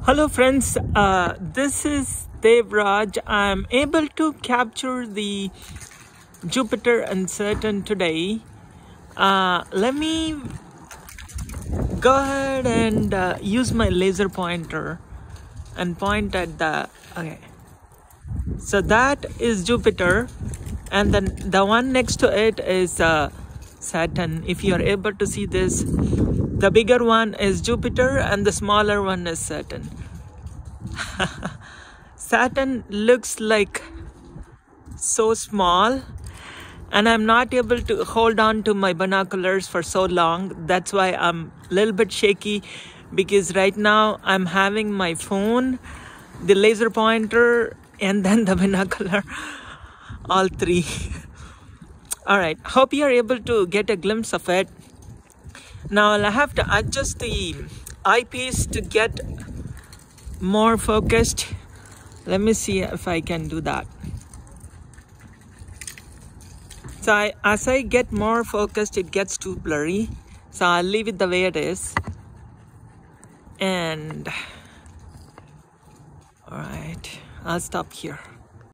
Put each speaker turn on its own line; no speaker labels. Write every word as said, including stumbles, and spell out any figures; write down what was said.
Hello friends, uh, this is Devraj. I'm able to capture the Jupiter and Saturn today. Uh, let me go ahead and uh, use my laser pointer and point at the, okay. So that is Jupiter, and then the one next to it is uh, Saturn. If you are able to see this, the bigger one is Jupiter and the smaller one is Saturn. Saturn looks like so small, and I'm not able to hold on to my binoculars for so long. That's why I'm a little bit shaky, because right now I'm having my phone, the laser pointer, and then the binocular, all three. All right, hope you're able to get a glimpse of it. Now I'll have to adjust the eyepiece to get more focused. Let me see if I can do that. So I, as I get more focused, it gets too blurry. So I'll leave it the way it is. And all right, I'll stop here.